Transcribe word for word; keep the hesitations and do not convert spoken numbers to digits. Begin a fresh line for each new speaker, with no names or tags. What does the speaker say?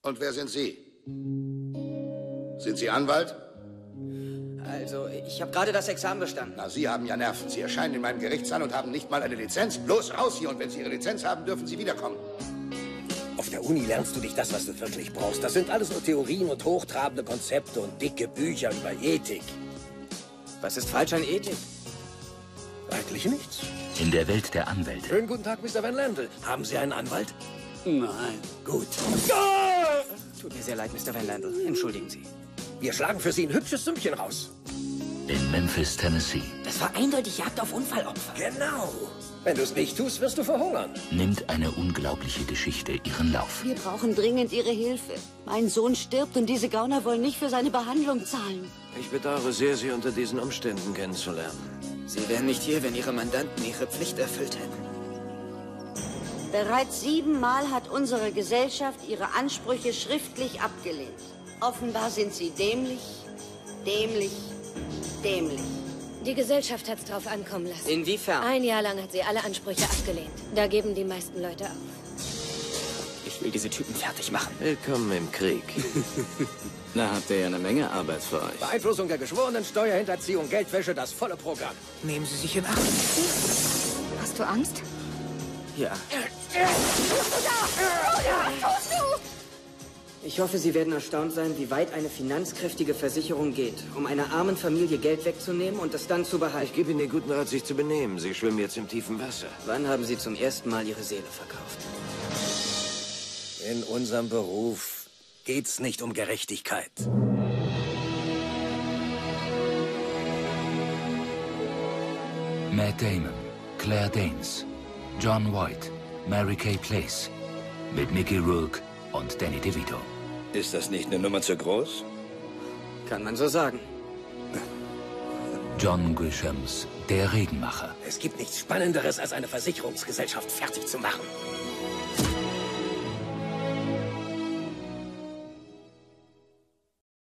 Und wer sind Sie? Sind Sie Anwalt?
Also, ich habe gerade das Examen bestanden.
Na, Sie haben ja Nerven. Sie erscheinen in meinem Gerichtssaal und haben nicht mal eine Lizenz. Bloß raus hier, und wenn Sie Ihre Lizenz haben, dürfen Sie wiederkommen.
Auf der Uni lernst du nicht das, was du wirklich brauchst. Das sind alles nur Theorien und hochtrabende Konzepte und dicke Bücher über Ethik.
Was ist falsch an Ethik?
Eigentlich nichts.
In der Welt der Anwälte.
Schönen guten Tag, Mister Van Landel. Haben Sie einen Anwalt?
Nein.
Gut.
Tut mir sehr leid, Mister Van Landel. Entschuldigen Sie.
Wir schlagen für Sie ein hübsches Sümmchen raus.
In Memphis, Tennessee.
Das war eindeutig Jagd auf Unfallopfer.
Genau. Wenn du es nicht tust, wirst du verhungern.
Nimmt eine unglaubliche Geschichte ihren Lauf.
Wir brauchen dringend Ihre Hilfe. Mein Sohn stirbt und diese Gauner wollen nicht für seine Behandlung zahlen.
Ich bedauere sehr, Sie unter diesen Umständen kennenzulernen.
Sie wären nicht hier, wenn Ihre Mandanten ihre Pflicht erfüllt hätten.
Bereits siebenmal hat unsere Gesellschaft ihre Ansprüche schriftlich abgelehnt. Offenbar sind sie dämlich, dämlich, dämlich.
Die Gesellschaft hat es drauf ankommen lassen.
Inwiefern?
Ein Jahr lang hat sie alle Ansprüche abgelehnt. Da geben die meisten Leute auf.
Ich will diese Typen fertig machen.
Willkommen im Krieg.
Da habt ihr ja eine Menge Arbeit für euch.
Beeinflussung der Geschworenen, Steuerhinterziehung, Geldwäsche, das volle Programm.
Nehmen Sie sich in Acht.
Hast du Angst?
Ja. Ich hoffe, Sie werden erstaunt sein, wie weit eine finanzkräftige Versicherung geht, um einer armen Familie Geld wegzunehmen und es dann zu behalten.
Ich gebe Ihnen den guten Rat, sich zu benehmen. Sie schwimmen jetzt im tiefen Wasser.
Wann haben Sie zum ersten Mal Ihre Seele verkauft?
In unserem Beruf geht's nicht um Gerechtigkeit.
Matt Damon, Claire Danes, John Voight, Mary Kay Place. Mit Mickey Rourke und Danny DeVito.
Ist das nicht eine Nummer zu groß?
Kann man so sagen.
John Grishams, Der Regenmacher.
Es gibt nichts Spannenderes, als eine Versicherungsgesellschaft fertig zu machen.